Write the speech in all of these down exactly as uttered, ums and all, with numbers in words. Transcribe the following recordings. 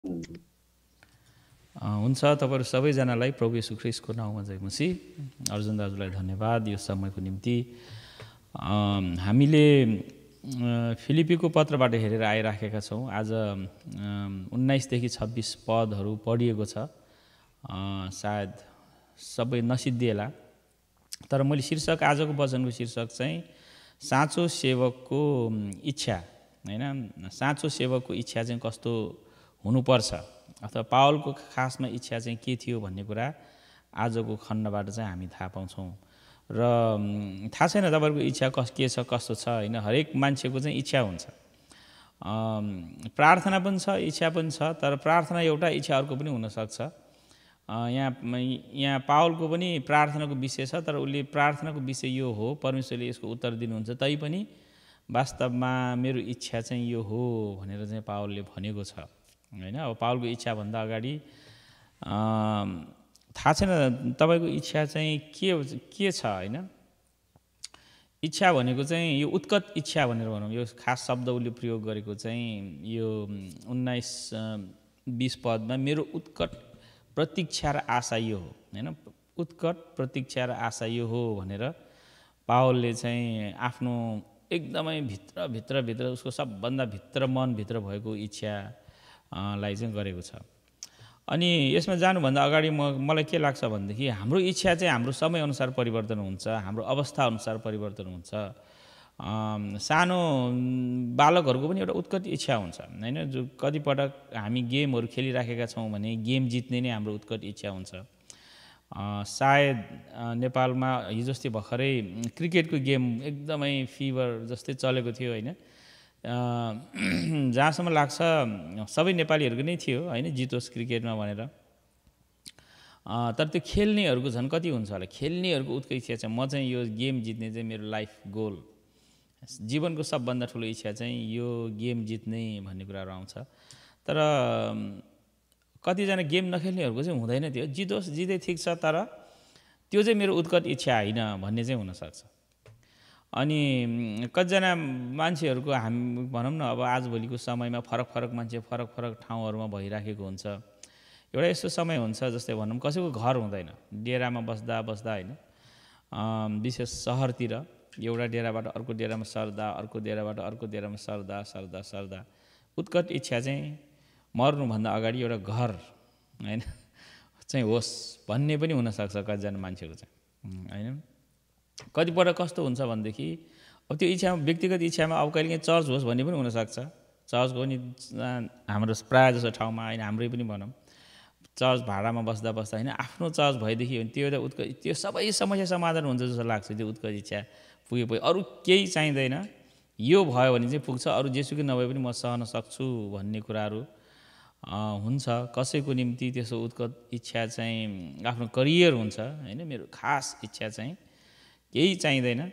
हुन्छ तपाईहरु सबैजनालाई प्रभु येशू ख्रीष्टको नाममा जय मसीह। अर्जुन दाजुलाई धन्यवाद यो समयको निम्ति। हामीले फिलिपीको पत्रबाट हेरेर आइराखेका छौं। आज उन्नाइस देखि छब्बीस पदहरू पढिएको छ। सायद सबै नसिद्धिएला, तर मैले शीर्षक आजको वचनको शीर्षक चाहिँ साँचो सेवकको इच्छा, हैन, साँचो सेवकको इच्छा चाहिँ कस्तो हुनुपर्छ अथवा पावलको खासमा इच्छा चाहिँ के थियो भन्ने कुरा आजको खण्डबाट चाहिँ हामी थाहा पाउँछौं। र थाहा छैन तपाईहरुको इच्छा कस के छ कस्तो छ, हैन। हरेक मान्छेको चाहिँ इच्छा हुन्छ, प्रार्थना पनि छ, इच्छा पनि छ, तर प्रार्थना एउटा, इच्छा अर्को पनि हुन सक्छ। यहाँ यहाँ पावलको पनि प्रार्थनाको विषय छ, तर उसले प्रार्थनाको विषय यो हो, परमेश्वरले यसको उत्तर दिनुहुन्छ, तै पनि वास्तवमा मेरो इच्छा चाहिँ यो हो भनेर चाहिँ पावलले भनेको छ, हैन। अब पावलको इच्छा भन्दा अगाडि थाहा छैन तपाईको इच्छा चाहिँ के के छ, हैन। इच्छा भनेको चाहिँ यो उत्कट इच्छा भनेर भनौँ, यो खास शब्द उसले प्रयोग गरेको चाहिँ यो उन्नाइस बीस पदमा मेरो उत्कट प्रतीक्षा र आशा यो हो, हैन। उत्कट प्रतीक्षा र आशा यो हो भनेर पावलले चाहिँ आफ्नो एकदमै भित्र भित्र भित्र उसको सबभन्दा भित्र मनभित्र भएको इच्छा लाई चाहिँ गरेको छ। अनि यसमा जानुभन्दा अगाडि म मलाई के लाग्छ भनेदेखि हाम्रो इच्छा चाहिँ हाम्रो समयअनुसार परिवर्तन हुन्छ, हाम्रो अवस्था अनुसार परिवर्तन हुन्छ। सानो बालकहरूको पनि एउटा उत्कट इच्छा हुन्छ, हैन। जो कतिपटक हामी गेमहरू खेलिराखेका छौँ भने गेम जित्ने नै हाम्रो उत्कट इच्छा हुन्छ। सायद नेपालमा हिजोस्ति भर्खरै क्रिकेटको गेम एकदमै फिभर जस्तै चलेको थियो, हैन। जहाँसम्म लाग्छ सबै नेपालीहरूको नै थियो, हैन, जितोस् क्रिकेटमा भनेर। तर त्यो खेल्नेहरूको झन् कति हुन्छ होला, खेल्नेहरूको उत्कट इच्छा चाहिँ म चाहिँ यो गेम जित्ने चाहिँ मेरो लाइफ गोल, जीवनको सबभन्दा ठुलो इच्छा चाहिँ यो गेम जित्ने भन्ने कुराहरू आउँछ। तर कतिजना गेम नखेल्नेहरूको चाहिँ हुँदैन त्यो, जितोस् जिते ठिक छ, तर त्यो चाहिँ मेरो उत्कट इच्छा होइन भन्ने चाहिँ हुनसक्छ। अनि कतिजना मान्छेहरूको हामी भनौँ न, अब आजभोलिको समयमा फरक फरक मान्छे फरक फरक ठाउँहरूमा भइराखेको हुन्छ। एउटा यस्तो समय हुन्छ जस्तै भनौँ कसैको घर हुँदैन, डेरामा बस्दा बस्दा, हैन, विशेष सहरतिर एउटा डेराबाट अर्को डेरामा सर्दा, अर्को डेराबाट अर्को डेरामा सर्दा सर्दा सर्दा उत्कट इच्छा चाहिँ मर्नुभन्दा अगाडि एउटा घर, हैन, चाहिँ होस् भन्ने पनि हुनसक्छ कतिजना मान्छेको चाहिँ, हैन। कतिपटक कस्तो हुन्छ भनेदेखि अब त्यो इच्छा व्यक्तिगत इच्छामा अब कहिलेकाहीँ चर्च होस् भन्ने पनि हुनसक्छ। चर्चको पनि हाम्रो प्रायः जस्तो ठाउँमा, हैन, हाम्रै पनि भनौँ चर्च भाडामा बस्दा बस्दा, हैन, आफ्नो चर्च भएदेखि त्यो एउटा उत्कट, त्यो सबै समस्या समाधान हुन्छ जस्तो लाग्छ। त्यो उत्कट इच्छा पुगेपछि अरू केही चाहिँदैन, यो भयो भने चाहिँ पुग्छ, अरू जेसुकै नभए पनि म सहन सक्छु भन्ने कुराहरू हुन्छ। कसैको निम्ति त्यसो उत्कट इच्छा चाहिँ आफ्नो करियर हुन्छ, हैन, मेरो खास इच्छा चाहिँ केही चाहिँदैन,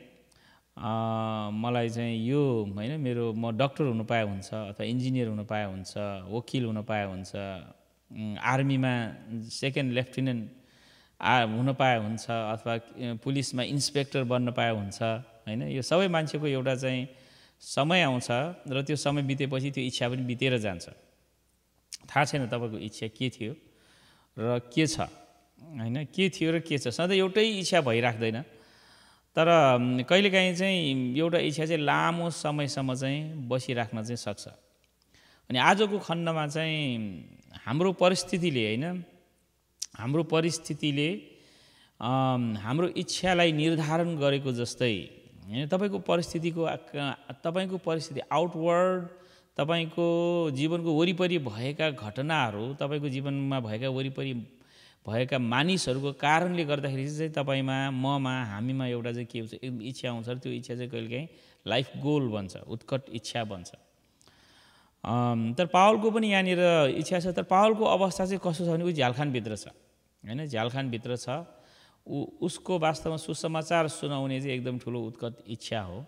मलाई चाहिँ यो, हैन, मेरो म डाक्टर हुन पाए हुन्छ, अथवा इन्जिनियर हुन पाए हुन्छ, वकिल हुन पाए हुन्छ, आर्मीमा सेकेन्ड लेफ्टिनेन्ट हुन पाए हुन्छ, अथवा पुलिसमा इन्सपेक्टर बन्न पाए हुन्छ, हैन। यो सबै मान्छेको एउटा चाहिँ समय आउँछ र त्यो समय बितेपछि त्यो इच्छा पनि बितेर जान्छ। थाहा छैन तपाईँको इच्छा के थियो र के छ, हैन, के थियो र के छ। सधैँ एउटै इच्छा भइराख्दैन, तर कहिलेकाहीँ चाहिँ एउटा इच्छा चाहिँ लामो समयसम्म चाहिँ बसिराख्न चाहिँ सक्छ। अनि आजको खण्डमा चाहिँ हाम्रो परिस्थितिले, हैन, हाम्रो परिस्थितिले हाम्रो इच्छालाई निर्धारण गरेको जस्तै, हैन, तपाईको परिस्थितिको तपाईको परिस्थिति आउटवर्ड, तपाईको जीवनको वरिपरि भएका घटनाहरू, तपाईको जीवनमा भएका वरिपरि भएका मानिसहरूको कारणले गर्दाखेरि चाहिँ तपाईमा, ममा, हामीमा एउटा चाहिँ के हुन्छ, इच्छा आउँछ र त्यो इच्छा चाहिँ कहिलेकाहीँ लाइफ गोल बन्छ, उत्कट इच्छा बन्छ। तर पावलको पनि यहाँनिर इच्छा छ, तर पावलको अवस्था चाहिँ कस्तो छ भने ऊ झ्यालखानभित्र छ, हैन, झ्यालखानभित्र छ। ऊ उसको वास्तवमा सुसमाचार सुनाउने चाहिँ एकदम ठुलो उत्कट इच्छा हो।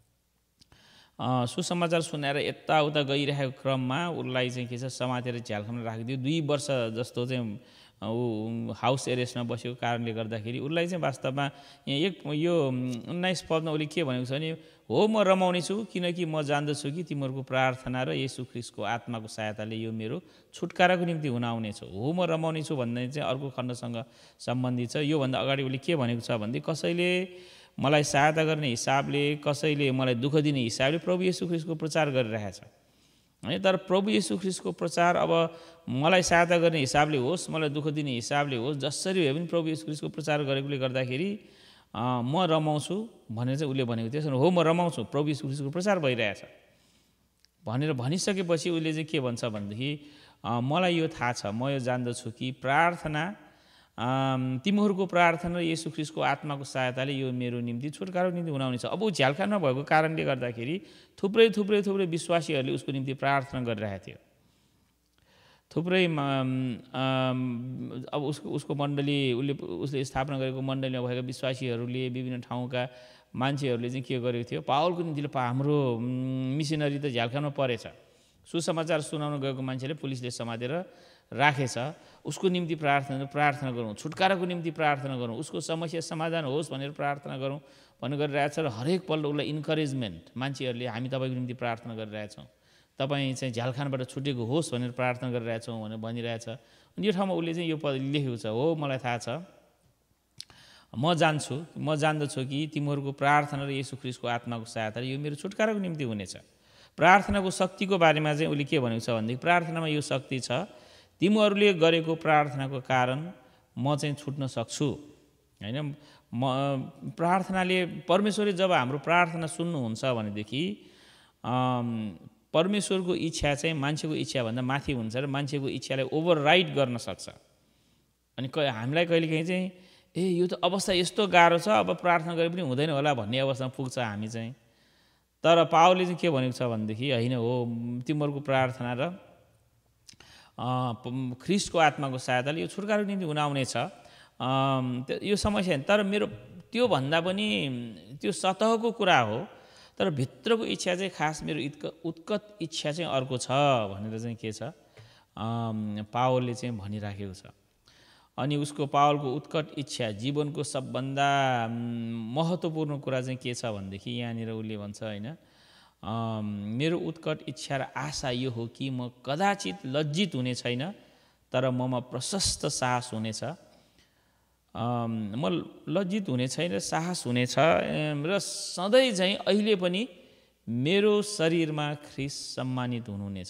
सुसमाचार सुनाएर यताउता गइरहेको क्रममा उसलाई चाहिँ के छ, समातेर झ्यालखानमा राखिदियो। दुई वर्ष जस्तो चाहिँ ऊ हाउस एरेस्टमा बसेको कारणले गर्दाखेरि उसलाई चाहिँ वास्तवमा एक यो उन्नाइस पदमा उसले के भनेको छ भने हो म रमाउने छु किनकि म जान्दछु कि तिमीहरूको प्रार्थना र येशू ख्रीष्टको आत्माको सहायताले यो मेरो छुटकाराको निम्ति हुन आउनेछ। हो म रमाउने छु भन्ने चाहिँ अर्को खण्डसँग सम्बन्धित छ। योभन्दा अगाडि उसले के भनेको छ भनेदेखि कसैले मलाई सहायता गर्ने हिसाबले, कसैले मलाई दुःख दिने हिसाबले प्रभु येशू ख्रीष्टको प्रचार गरिरहेछ है। तर प्रभु येशू ख्रीष्टको प्रचार अब मलाई सहायता गर्ने हिसाबले होस्, मलाई दुःख दिने हिसाबले होस्, जसरी भए पनि प्रभु येशू ख्रीष्टको प्रचार गरेकोले गर्दाखेरि म रमाउँछु भनेर चाहिँ उसले भनेको थियो। हो म रमाउँछु, प्रभु येशू ख्रीष्टको प्रचार भइरहेछ भनेर भनिसकेपछि उसले चाहिँ के भन्छ भनेदेखि मलाई यो थाहा छ, म यो जान्दछु कि प्रार्थना तिमीहरूको प्रार्थना र येशू ख्रीष्टको आत्माको सहायताले यो मेरो निम्ति छुटकाराको निम्ति हुन आउनेछ। अब ऊ झ्यालखानमा भएको कारणले गर्दाखेरि थुप्रै थुप्रै थुप्रै विश्वासीहरूले उसको निम्ति प्रार्थना गरिरहेको थियो। थुप्रै अब उसको उसको मण्डली उसले उसले स्थापना गरेको मण्डलीमा भएका विश्वासीहरूले, विभिन्न ठाउँका मान्छेहरूले चाहिँ के गरेको थियो, पावलको निम्ति हाम्रो मिसनरी त झ्यालखानमा परेछ, सुसमाचार सुनाउन गएको मान्छेले पुलिसले समातेर राखेछ, उसको निम्ति प्रार्थना प्रार्थना गरौँ, छुटकाराको निम्ति प्रार्थना गरौँ, उसको समस्या समाधान होस् भनेर प्रार्थना गरौँ भन्ने गरिरहेछ। र हरेक पल्ट उसलाई इन्करेजमेन्ट मान्छेहरूले हामी तपाईँको निम्ति प्रार्थना गरिरहेछौँ, तपाईँ चाहिँ झ्यालखानबाट छुटेको होस् भनेर प्रार्थना गरिरहेछौँ भनेर भनिरहेछ। अनि यो ठाउँमा उसले चाहिँ यो पद लेखेको छ, हो मलाई थाहा छ, म जान्छु म जान्दछु कि तिमीहरूको प्रार्थना र येशू ख्रीष्टको आत्माको सहायताले यो मेरो छुटकाराको निम्ति हुनेछ। प्रार्थनाको शक्तिको बारेमा चाहिँ उसले के भनेको छ भनेदेखि प्रार्थनामा यो शक्ति छ, तिमीहरूले गरेको प्रार्थनाको कारण म चाहिँ छुट्न सक्छु हैन। म प्रार्थनाले परमेश्वरले जब हाम्रो प्रार्थना सुन्नुहुन्छ भनेदेखि परमेश्वरको इच्छा चाहिँ मान्छेको इच्छाभन्दा माथि हुन्छ र मान्छेको इच्छालाई ओभरराइड गर्न सक्छ। अनि हामीलाई कहिलेकाहीँ चाहिँ ए यो त अवस्था यस्तो गाह्रो छ, अब प्रार्थना गरे पनि हुँदैन होला भन्ने अवस्थामा पुग्छ हामी चाहिँ। तर पावलले चाहिँ के भनेको छ भनेदेखि होइन, हो तिमीहरूको प्रार्थना र ख्रीष्टको आत्माको सहायताले यो छुटकाराको निम्ति हुन आउनेछ। यो समस्या तर मेरो त्योभन्दा पनि त्यो सतहको कुरा हो, तर भित्रको इच्छा चाहिँ खास मेरो उत्कट इच्छा चाहिँ अर्को छ भनेर चाहिँ के छ पावलले चाहिँ भनिराखेको छ। अनि उसको पावलको उत्कट इच्छा जीवनको सबभन्दा महत्त्वपूर्ण कुरा चाहिँ के छ भनेदेखि यहाँनिर उसले भन्छ होइन, मेरो उत्कट इच्छा र आशा यो हो कि म कदाचित लज्जित हुने छैन, तर ममा प्रशस्त साहस हुनेछ। म लज्जित हुने छैन, साहस हुनेछ र सधैँ चाहिँ अहिले पनि मेरो शरीरमा ख्रीष्ट सम्मानित हुनुहुनेछ।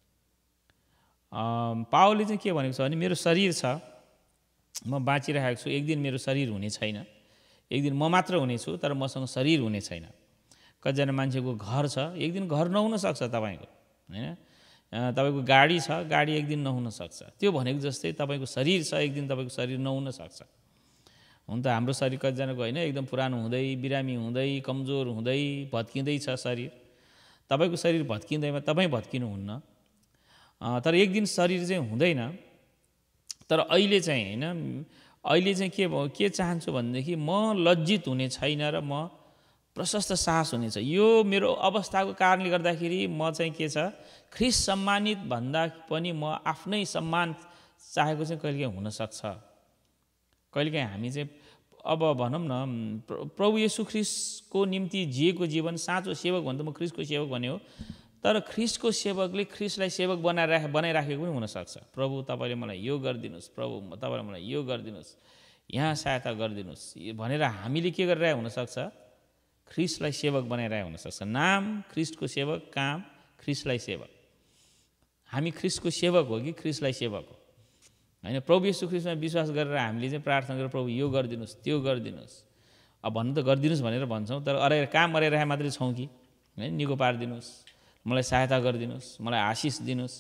पावलले चाहिँ के भनेको छ भने मेरो शरीर छ, म बाँचिरहेको छु, एक दिन मेरो शरीर हुने छैन, एक दिन म मात्र हुनेछु तर मसँग शरीर हुने छैन। कतिजना मान्छेको घर छ, एक दिन घर नहुन सक्छ तपाईँको हैन, तपाईँको गाडी छ, गाडी एक दिन नहुन सक्छ। त्यो भनेको जस्तै तपाईँको शरीर छ, एक दिन तपाईँको शरीर नहुन सक्छ। हुन त हाम्रो शरीर कतिजनाको होइन एकदम पुरानो हुँदै, बिरामी हुँदै, कमजोर हुँदै भत्किँदै छ शरीर। तपाईँको शरीर भत्किँदैमा तपाईँ भत्किनुहुन्न, तर एक दिन शरीर चाहिँ हुँदैन। तर अहिले चाहिँ होइन, अहिले चाहिँ के के चाहन्छु भनेदेखि म लज्जित हुने छैन र म प्रशस्त साहस हुनेछ। यो मेरो अवस्थाको कारणले गर्दाखेरि म चाहिँ के छ, ख्रीष्ट सम्मानित भन्दा पनि म आफ्नै सम्मान चाहेको चाहिँ कहिलेकाहीँ हुनसक्छ। कहिलेकाहीँ हामी चाहिँ अब भनौँ न प्रभु येशू ख्रीष्टको निम्ति जिएको जीवन साँचो सेवक भन्दा म ख्रीष्टको सेवक भने हो, तर ख्रीष्टको सेवकले ख्रीष्टलाई सेवक बनाइराख बनाइराखेको पनि हुनसक्छ। प्रभु तपाईँले मलाई यो गरिदिनुहोस्, प्रभु तपाईँले मलाई यो गरिदिनुहोस्, यहाँ सहायता गरिदिनुहोस् भनेर हामीले के गरिरहेको हुनसक्छ, ख्रीष्टलाई सेवक बनाइरहेको हुनसक्छ। नाम ख्रीष्टको सेवक, काम ख्रीष्टलाई सेवक। हामी ख्रीष्टको सेवक हो कि ख्रीष्टलाई सेवक हो होइन। प्रभु येशू ख्रीष्टमा विश्वास गरेर हामीले चाहिँ प्रार्थना गरेर प्रभु यो गरिदिनुहोस्, त्यो गरिदिनुहोस्, अब भन्नु त गरिदिनुहोस् भनेर भन्छौँ, तर अराएर काम अराइरहे मात्रै छौँ कि होइन। निको पारिदिनुहोस्, मलाई सहायता गरिदिनुहोस्, मलाई आशिष दिनुहोस्।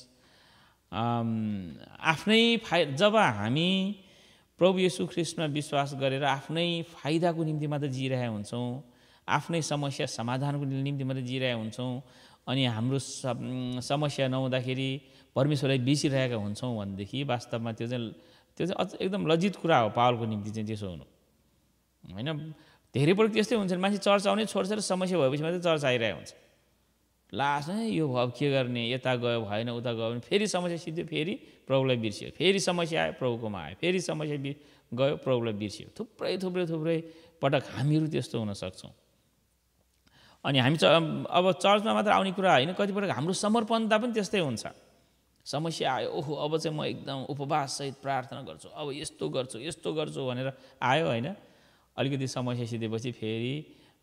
आफ्नै फाइ जब हामी प्रभु येशू ख्रीष्टमा विश्वास गरेर आफ्नै फाइदाको निम्ति मात्र जिइरहेका हुन्छौँ, आफ्नै समस्या समाधानको निम्ति मात्रै जिइरहेका हुन्छौँ, अनि हाम्रो समस्या नहुँदाखेरि परमेश्वरलाई बिर्सिरहेका हुन्छौँ भनेदेखि वास्तवमा त्यो चाहिँ त्यो चाहिँ एकदम लज्जित कुरा हो पावलको निम्ति चाहिँ त्यसो हुनु होइन। धेरैपल्ट त्यस्तै हुन्छ, मान्छे चर्च आउने छोड्छ र समस्या भएपछि मात्रै चर्च आइरहेको हुन्छ। लास्ट यो अब के गर्ने, यता गयो भएन, उता गयो भने फेरि समस्या सिद्धि, फेरि प्रभुलाई बिर्सियो, फेरि समस्या आयो प्रभुकोमा आयो, फेरि समस्या गयो प्रभुलाई बिर्सियो। थुप्रै थुप्रै थुप्रै पटक हामीहरू त्यस्तो हुन सक्छौँ। अनि हामी च अब चर्चमा मात्र आउने कुरा होइन, कतिपटक हाम्रो समर्पणता पनि त्यस्तै हुन्छ। समस्या आयो, ओहो अब चाहिँ म एकदम उपवाससहित प्रार्थना गर्छु, अब यस्तो गर्छु यस्तो गर्छु भनेर आयो होइन, अलिकति समस्या सिधेपछि फेरि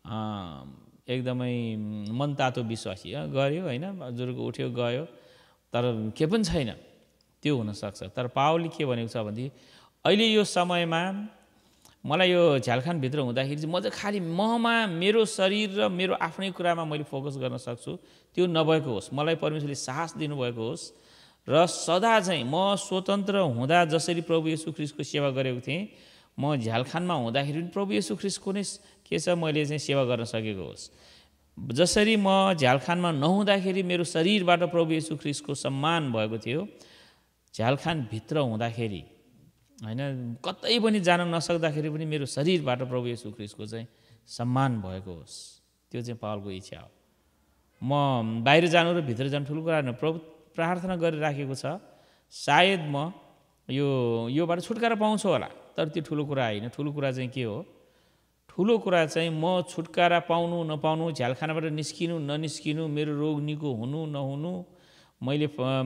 एकदमै मनतातो विश्वासी गऱ्यो होइन, जुरुको उठ्यो गयो, तर के पनि छैन, त्यो हुनसक्छ। तर पावलले के भनेको छ भनेदेखि अहिले यो समयमा मलाई यो झ्यालखानभित्र हुँदाखेरि चाहिँ म चाहिँ खालि ममा मेरो शरीर र मेरो आफ्नै कुरामा मैले फोकस गर्न सक्छु, त्यो नभएको होस्, मलाई परमेश्वरले साहस दिनुभएको होस् र सदा चाहिँ म स्वतन्त्र हुँदा जसरी प्रभु येशू ख्रीष्टको सेवा गरेको थिएँ, म झ्यालखानमा हुँदाखेरि पनि प्रभु येशू ख्रीष्टको नै के छ मैले चाहिँ सेवा गर्न सकेको होस्। जसरी म झ्यालखानमा नहुँदाखेरि मेरो शरीरबाट प्रभु येशू ख्रीष्टको सम्मान भएको थियो, झ्यालखानभित्र हुँदाखेरि होइन कतै पनि जान नसक्दाखेरि पनि मेरो शरीरबाट प्रभु येशू ख्रीष्टको चाहिँ सम्मान भएको होस्, त्यो चाहिँ पावलको इच्छा हो। म बाहिर जानु र भित्र जानु ठुलो कुरा होइन, प्रभु प्रार्थना गरिराखेको छ, सायद म यो योबाट छुटकारा पाउँछु होला, तर त्यो ठुलो कुरा होइन। ठुलो कुरा चाहिँ के हो? ठुलो कुरा चाहिँ म छुटकारा पाउनु नपाउनु, झ्यालखानाबाट निस्किनु ननिस्किनु, मेरो रोग निको हुनु नहुनु, मैले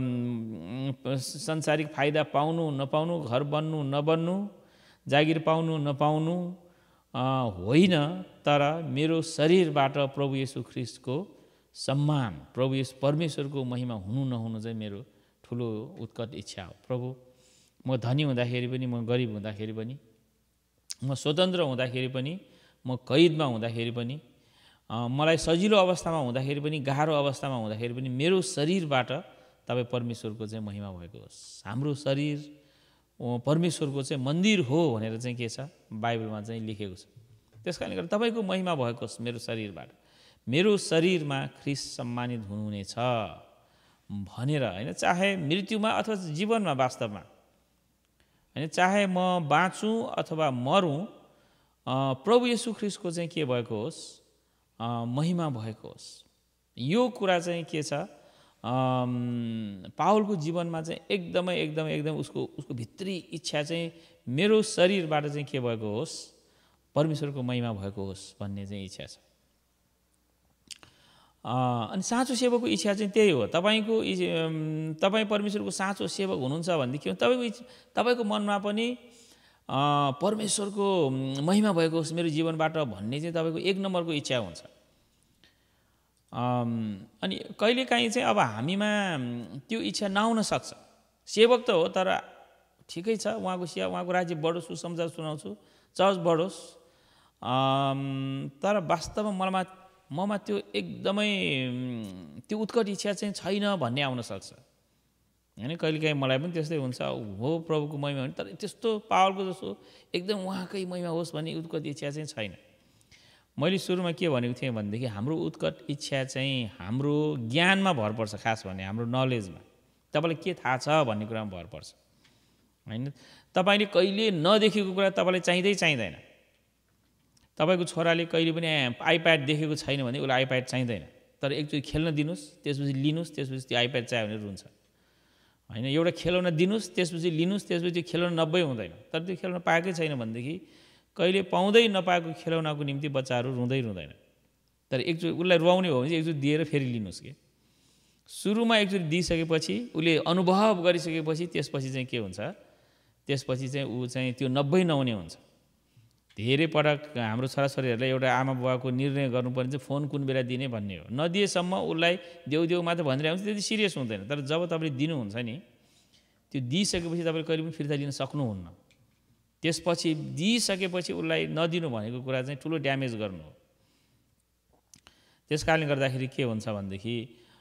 संसारिक फाइदा पाउनु नपाउनु, घर बन्नु नबन्नु, जागिर पाउनु नपाउनु होइन, तर मेरो शरीरबाट प्रभु येशू ख्रीष्टको सम्मान, प्रभु येशू परमेश्वरको महिमा हुनु नहुनु चाहिँ मेरो ठुलो उत्कट इच्छा हो। प्रभु म धनी हुँदाखेरि पनि, म गरिब हुँदाखेरि पनि, म स्वतन्त्र हुँदाखेरि पनि, म कैदमा हुँदाखेरि पनि, मलाई सजिलो अवस्थामा हुँदाखेरि पनि, गाह्रो अवस्थामा हुँदाखेरि पनि मेरो शरीरबाट तपाईँ परमेश्वरको चाहिँ महिमा भएको होस्। हाम्रो शरीर परमेश्वरको चाहिँ मन्दिर हो भनेर चाहिँ के छ बाइबलमा चाहिँ लेखेको छ। त्यस कारणले गर्दा तपाईँको महिमा भएको होस् मेरो शरीरबाट, मेरो शरीरमा ख्रीष्ट सम्मानित हुनुहुनेछ भनेर होइन, चाहे मृत्युमा अथवा जीवनमा वास्तवमा होइन, चाहे म बाँचुँ अथवा मरौँ, प्रभु येशू ख्रीष्टको चाहिँ के भएको होस्, महिमा भएको होस्। यो कुरा चाहिँ के छ पावलको जीवनमा चाहिँ एकदमै एकदमै एकदम उसको उसको भित्री इच्छा चाहिँ मेरो शरीरबाट चाहिँ के भएको होस्, परमेश्वरको महिमा भएको होस् भन्ने चाहिँ इच्छा छ। अनि साँचो सेवकको इच्छा चाहिँ त्यही हो। तपाईँको तपाईँ परमेश्वरको साँचो सेवक हुनुहुन्छ भनेदेखि तपाईँको इच्छा, तपाईँको मनमा पनि परमेश्वरको महिमा भएको होस् मेरो जीवनबाट भन्ने चाहिँ तपाईँको एक नम्बरको इच्छा हुन्छ। अनि कहिलेकाहीँ चाहिँ अब हामीमा त्यो इच्छा नहुन सक्छ। सेवक त हो, तर ठिकै छ, उहाँको सेवा, उहाँको राज्य बढोस्, सुसमाचार सुनाउँछु, चर्च बढोस्, तर वास्तवमा ममा ममा त्यो एकदमै त्यो उत्कट इच्छा चाहिँ छैन भन्ने आउन सक्छ होइन। कहिलेकाहीँ मलाई पनि त्यस्तै हुन्छ, हो प्रभुको महिमा भने, तर त्यस्तो पावलको जस्तो एकदम उहाँकै महिमा होस् भन्ने उत्कट इच्छा चाहिँ छैन। मैले सुरुमा के भनेको थिएँ भनेदेखि हाम्रो उत्कट इच्छा चाहिँ हाम्रो ज्ञानमा भर पर्छ, खास भने हाम्रो नलेजमा, तपाईँलाई के थाहा छ भन्ने कुरामा भर पर्छ होइन। तपाईँले कहिले नदेखेको कुरा तपाईँलाई चाहिँदै चाहिँदैन। तपाईँको छोराले कहिले पनि आइप्याड देखेको छैन भने उसलाई आइप्याड चाहिँदैन, तर एकचोटि खेल्न दिनुहोस्, त्यसपछि लिनुहोस्, त्यसपछि त्यो आइप्याड चाहियो भने रुन्छ होइन। एउटा खेलौना दिनुहोस्, त्यसपछि लिनुहोस्, त्यसपछि त्यो खेलौना नब्बे हुँदैन, तर त्यो खेलौना पाएकै छैन भनेदेखि कहिले पाउँदै नपाएको खेलौनाको निम्ति बच्चाहरू रुँदै रुँदैन। तर एकचोटि उसलाई रुवाउने हो भने चाहिँ एकचोटि दिएर फेरि लिनुहोस् कि। सुरुमा एकचोटि दिइसकेपछि उसले अनुभव गरिसकेपछि त्यसपछि चाहिँ के हुन्छ, त्यसपछि चाहिँ ऊ चाहिँ त्यो नब्बे नहुने हुन्छ। धेरै पटक हाम्रो छोराछोरीहरूलाई एउटा आमा बुवाको निर्णय गर्नुपर्ने चाहिँ फोन कुन बेला दिने भन्ने हो। नदिएसम्म उसलाई देऊ देऊ मात्र भनिरहेको हुन्छ, त्यति सिरियस हुँदैन। तर जब तपाईँले दिनुहुन्छ नि, त्यो दिइसकेपछि तपाईँले कहिले पनि फिर्ता लिन सक्नुहुन्न। त्यसपछि दिइसकेपछि उसलाई नदिनु भनेको कुरा चाहिँ ठुलो ड्यामेज गर्नु हो। त्यस कारणले गर्दाखेरि के हुन्छ भनेदेखि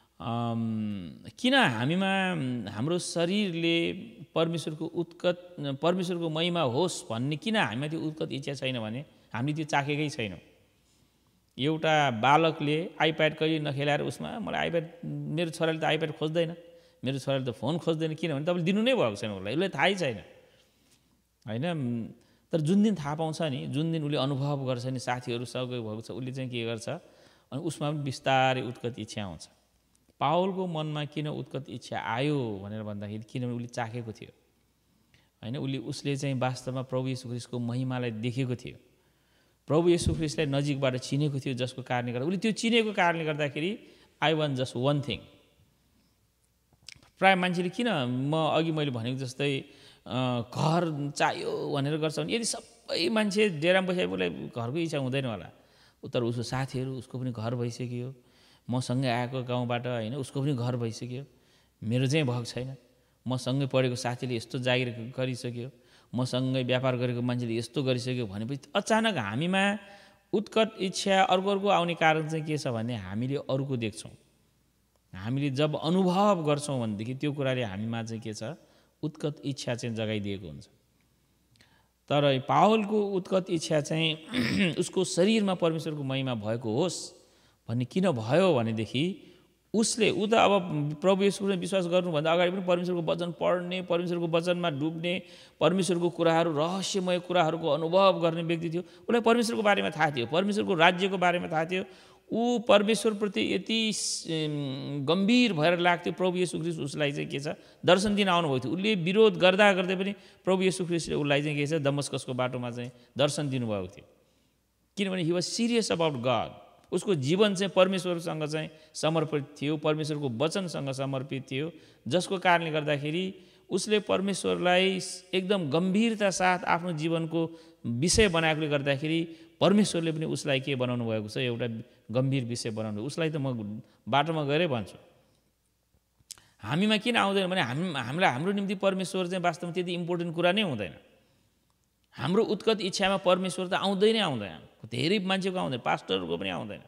किन हामीमा हाम्रो शरीरले परमेश्वरको उत्कट परमेश्वरको महिमा होस् भन्ने किन हामीमा त्यो उत्कट इच्छा छैन भने हामीले त्यो चाखेकै छैनौँ। एउटा बालकले आइप्याड कहिले नखेलाएर उसमा मलाई आइप्याड, मेरो छोराले त आइप्याड खोज्दैन, मेरो छोराले त फोन खोज्दैन, किनभने तपाईँले दिनु नै भएको छैन उसलाई, उसलाई थाहै छैन होइन। तर जुन दिन थाहा पाउँछ नि, जुन दिन उसले अनुभव गर्छ नि, साथीहरूसँग भएको छ, उसले चाहिँ के गर्छ अनि उसमा पनि बिस्तारै उत्कट इच्छा आउँछ। पावलको मनमा किन उत्कट इच्छा आयो भनेर भन्दाखेरि किनभने उसले चाखेको थियो होइन, उसले उसले चाहिँ वास्तवमा प्रभु येशू ख्रीष्टको महिमालाई देखेको थियो। प्रभु येशू ख्रीष्टलाई नजिकबाट चिनेको थियो, जसको कारणले गर्दा उसले त्यो चिनेको कारणले गर्दाखेरि I want just one thing. प्रायः मान्छेले किन म अघि मैले भनेको जस्तै घर चाहियो भनेर गर्छ भने, यदि सबै मान्छे डेरामा बसेको उसलाई घरको इच्छा हुँदैन होला, तर उसको साथीहरू उसको पनि घर भइसक्यो, मसँगै आएको गाउँबाट होइन उसको पनि घर भइसक्यो, मेरो चाहिँ भएको छैन, मसँगै पढेको साथीले यस्तो जागिर गरिसक्यो, मसँगै व्यापार गरेको मान्छेले यस्तो गरिसक्यो भनेपछि अचानक हामीमा उत्कट इच्छा अर्को अर्को आउने कारण चाहिँ के छ भने हामीले अरूको देख्छौँ। हामीले जब अनुभव गर्छौँ भनेदेखि त्यो कुराले हामीमा चाहिँ के छ, उत्कट इच्छा चाहिँ जगाइदिएको हुन्छ। तर पावलको उत्कट इच्छा चाहिँ उसको शरीरमा परमेश्वरको महिमा भएको होस् भन्ने किन भयो भनेदेखि उसले ऊ त अब प्रभु येशूमा विश्वास गर्नुभन्दा अगाडि पनि परमेश्वरको वचन पढ्ने, परमेश्वरको वचनमा डुब्ने, परमेश्वरको कुराहरू रहस्यमय कुराहरूको अनुभव गर्ने व्यक्ति थियो। उसलाई परमेश्वरको बारेमा थाहा थियो, परमेश्वरको राज्यको बारेमा थाहा थियो। ऊ परमेश्वरप्रति यति गम्भीर भएर लाग्थ्यो। प्रभु येशू ख्रीष्ट उसलाई चाहिँ के छ, दर्शन दिन आउनुभएको थियो। उसले विरोध गर्दा गर्दै पनि प्रभु येशू ख्रीष्टले उसलाई चाहिँ के छ, दमस्कसको बाटोमा चाहिँ दर्शन दिनुभएको थियो। किनभने he was serious about God. उसको जीवन चाहिँ परमेश्वरसँग चाहिँ समर्पित थियो, परमेश्वरको वचनसँग समर्पित थियो, जसको कारणले गर्दाखेरि उसले परमेश्वरलाई एकदम गम्भीरता साथ आफ्नो जीवनको विषय बनाएकोले गर्दाखेरि परमेश्वरले पनि उसलाई के बनाउनु भएको छ, एउटा गम्भीर विषय बनाउनु। उसलाई त म बाटोमा गएरै भन्छु, हामीमा किन आउँदैन भने हामी हामीलाई हाम्रो निम्ति परमेश्वर चाहिँ वास्तवमा त्यति इम्पोर्टेन्ट कुरा नै हुँदैन। हाम्रो उत्कट इच्छामा परमेश्वर त आउँदै नै आउँदैन, धेरै मान्छेको आउँदैन, पास्टरहरूको पनि आउँदैन।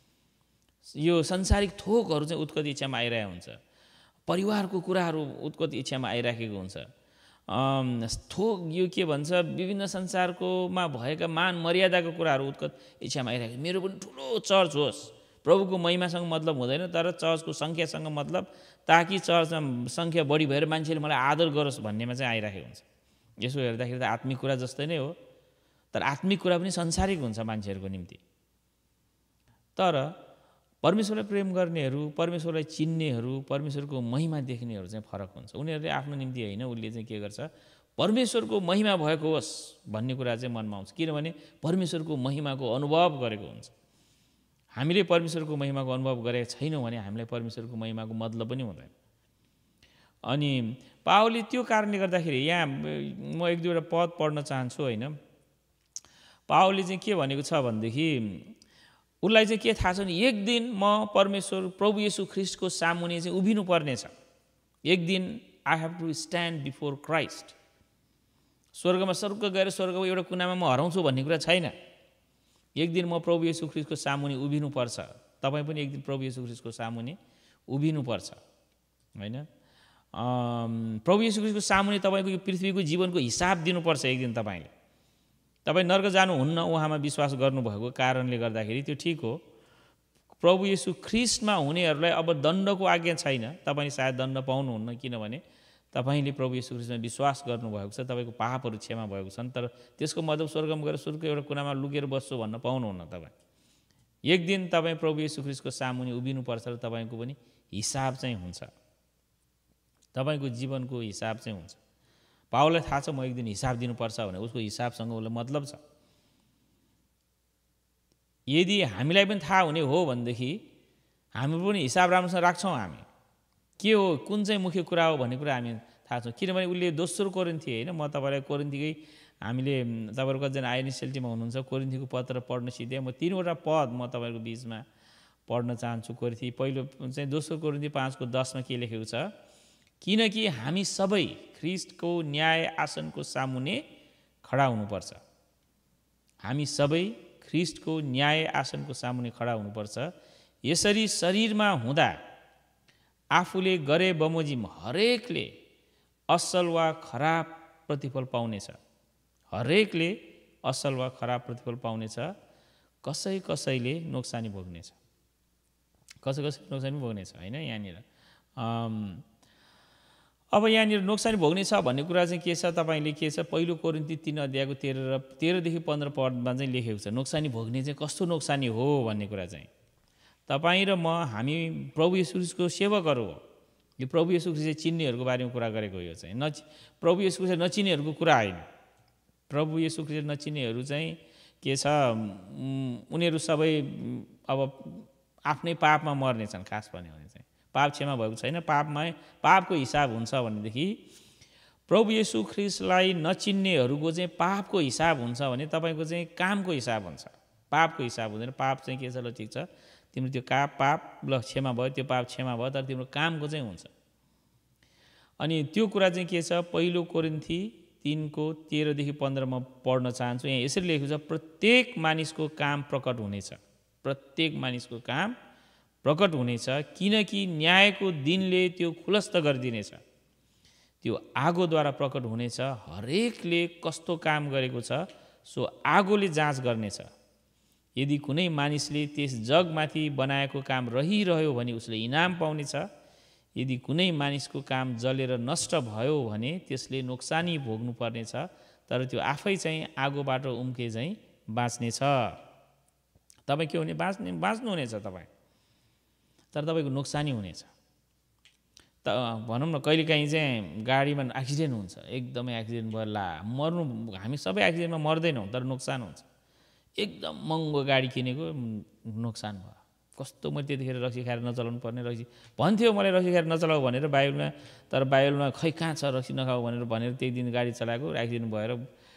यो संसारिक थोकहरू चाहिँ उत्कट इच्छामा आइरहेको हुन्छ, परिवारको कुराहरू उत्कट इच्छामा आइराखेको हुन्छ, थोक यो के भन्छ विभिन्न संसारकोमा भएका मान मर्यादाको कुराहरू उत्कट इच्छामा आइरहेको। मेरो पनि ठुलो चर्च होस्, प्रभुको महिमासँग मतलब हुँदैन, तर चर्चको सङ्ख्यासँग मतलब, ताकि चर्चमा सङ्ख्या बढी भएर मान्छेले मलाई आदर गरोस् भन्नेमा चाहिँ आइराखेको हुन्छ। यसो हेर्दाखेरि त आत्मिक कुरा जस्तै नै हो, तर आत्मिक कुरा पनि संसारिक हुन्छ मान्छेहरूको निम्ति। तर परमेश्वरलाई प्रेम गर्नेहरू, परमेश्वरलाई चिन्नेहरू, परमेश्वरको महिमा देख्नेहरू चाहिँ फरक हुन्छ। उनीहरूले आफ्नो निम्ति होइन, उसले चाहिँ के गर्छ, परमेश्वरको महिमा भएको होस् भन्ने कुरा चाहिँ मनमा आउँछ। किनभने परमेश्वरको महिमाको अनुभव गरेको हुन्छ। हामीले परमेश्वरको महिमाको अनुभव गरेका छैनौँ भने हामीलाई परमेश्वरको महिमाको मतलब पनि हुँदैन। अनि पावलले त्यो कारणले गर्दाखेरि यहाँ म एक दुईवटा पद पढ्न चाहन्छु होइन। पावलले चाहिँ के भनेको छ भनेदेखि उसलाई चाहिँ के थाहा छ भने एक दिन म परमेश्वर प्रभु येशू ख्रीष्टको सामुने चाहिँ उभिनु पर्नेछ। एक दिन I have to stand before Christ. स्वर्गमा स्वर्ग गएर स्वर्गको एउटा कुनामा म हराउँछु भन्ने कुरा छैन। एक दिन म प्रभु येशू ख्रीष्टको सामुने उभिनुपर्छ। तपाईँ पनि एक दिन प्रभु येशू ख्रीष्टको सामुने उभिनुपर्छ होइन। प्रभु येशू ख्रीष्टको सामुने तपाईँको यो पृथ्वीको जीवनको हिसाब दिनुपर्छ एक दिन तपाईँले। तपाईँ नर्क जानुहुन्न उहाँमा विश्वास गर्नुभएको कारणले गर्दाखेरि त्यो ठिक हो। प्रभु येशू ख्रीष्टमा हुनेहरूलाई अब दण्डको आज्ञा छैन, तपाईँले सायद दण्ड पाउनुहुन्न, किनभने तपाईँले प्रभु येशू ख्रीष्टमा विश्वास गर्नुभएको छ, तपाईँको पापहरू क्षमा भएको छन्। तर त्यसको मतलब स्वर्गमा गएर स्वर्गको एउटा कुनामा लुकेर बस्छु भन्न पाउनुहुन्न। तपाईँ एक दिन तपाईँ प्रभु येशू ख्रीष्टको सामुने उभिनुपर्छ र तपाईँको पनि हिसाब चाहिँ हुन्छ, तपाईँको जीवनको हिसाब चाहिँ हुन्छ। पावललाई थाहा छ म एक दिन हिसाब दिनुपर्छ भने उसको हिसाबसँग उसलाई मतलब छ। यदि हामीलाई पनि थाहा हुने हो भनेदेखि हामी पनि हिसाब राम्रोसँग राख्छौँ। हामी के हो, कुन चाहिँ मुख्य कुरा हो भन्ने कुरा हामी थाहा छौँ। किनभने उसले दोस्रो कोरिन्थी होइन, म तपाईँलाई कोरिन्थीकै हामीले तपाईँहरू कतिजना आइएनएसएलटीमा हुनुहुन्छ कोरिन्थीको पत्र पढ्न सिधै म तिनवटा पद म तपाईँहरूको बिचमा पढ्न चाहन्छु। कोरिन्थी पहिलो चाहिँ दोस्रो कोरिन्थी पाँचको दसमा के लेखेको छ, किनकि हामी सबै ख्रीष्टको न्याय आसनको सामुने खडा हुनुपर्छ। हामी सबै ख्रीष्टको न्याय आसनको सामुने खडा हुनुपर्छ। यसरी शरीरमा हुँदा आफूले गरे बमोजिम हरेकले असल वा खराब प्रतिफल पाउनेछ। हरेकले असल वा खराब प्रतिफल पाउनेछ। कसै कसैले नोक्सानी भोग्नेछ, कसै कसैले नोक्सानी भोग्नेछ होइन। यहाँनिर अब यहाँनिर नोक्सानी भोग्ने छ भन्ने कुरा चाहिँ के छ, तपाईँले के छ पहिलो कोरिन्थी तीन अध्यायको तेह्र र तेह्रदेखि पन्ध्र पदमा चाहिँ लेखेको छ। नोक्सानी भोग्ने चाहिँ कस्तो नोक्सानी हो भन्ने कुरा चाहिँ तपाईँ र म हामी प्रभु येशू ख्रीष्टको सेवकहरू हो। यो प्रभु येशू ख्रीष्ट चिन्नेहरूको बारेमा कुरा गरेको यो चाहिँ नचि प्रभु येशू ख्रीष्ट नचिन्नेहरूको कुरा होइन। प्रभु येशू ख्रीष्ट नचिन्नेहरू चाहिँ के छ उनीहरू सबै अब आफ्नै पापमा मर्नेछन्। खास भन्यो भने चाहिँ पाप क्षमा भएको छैन, पापमा पापको हिसाब हुन्छ भनेदेखि प्रभु येशू ख्रीष्टलाई नचिन्नेहरूको चाहिँ पापको हिसाब हुन्छ भने तपाईँको चाहिँ कामको हिसाब हुन्छ, पापको हिसाब हुँदैन। पाप चाहिँ के छ, ल ठिक छ तिम्रो त्यो का पाप ल क्षमा भयो, त्यो पाप क्षमा भयो, तर तिम्रो कामको चाहिँ हुन्छ। अनि त्यो कुरा चाहिँ के छ, पहिलो कोरिन्थी तीनको तेह्रदेखि पन्ध्र म पढ्न चाहन्छु। यहाँ यसरी लेखेको छ, प्रत्येक मानिसको काम प्रकट हुनेछ, प्रत्येक मानिसको काम प्रकट हुनेछ, किनकि न्यायको दिनले त्यो खुलस्त गरिदिनेछ। त्यो आगोद्वारा प्रकट हुनेछ, हरेकले कस्तो काम गरेको छ सो आगोले जाँच गर्नेछ। यदि कुनै मानिसले त्यस जगमाथि बनाएको काम रहिरह्यो भने उसले इनाम पाउनेछ। यदि कुनै मानिसको काम जलेर नष्ट भयो भने त्यसले नोक्सानी भोग्नु पर्नेछ, तर त्यो आफै चाहिँ आगोबाट उम्के चाहिँ बाँच्नेछ। तपाईँ के हुने, बाँच्ने बाँच्नुहुनेछ तपाईँ, तर तपाईँको नोक्सानी हुनेछ। त भनौँ न कहिलेकाहीँ चाहिँ गाडीमा एक्सिडेन्ट हुन्छ, एकदमै एक्सिडेन्ट भयो, ला मर्नु, हामी सबै एक्सिडेन्टमा मर्दैनौँ तर नोक्सान हुन्छ। एकदम महँगो गाडी किनेको नोक्सान भयो, कस्तो मैले त्यतिखेर रक्सी खाएर नचलाउनु पर्ने, रक्सी भन्थ्यो मलाई रक्सी खाएर नचलाऊ भनेर बाइबलमा, तर बाइबलमा खै कहाँ छ रक्सी नखाऊ भनेर भनेर त्यही दिन गाडी चलाएको, एक्सिडेन्ट भएर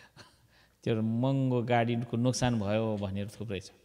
त्यो महँगो गाडीको नोक्सान भयो भनेर थुप्रै छ।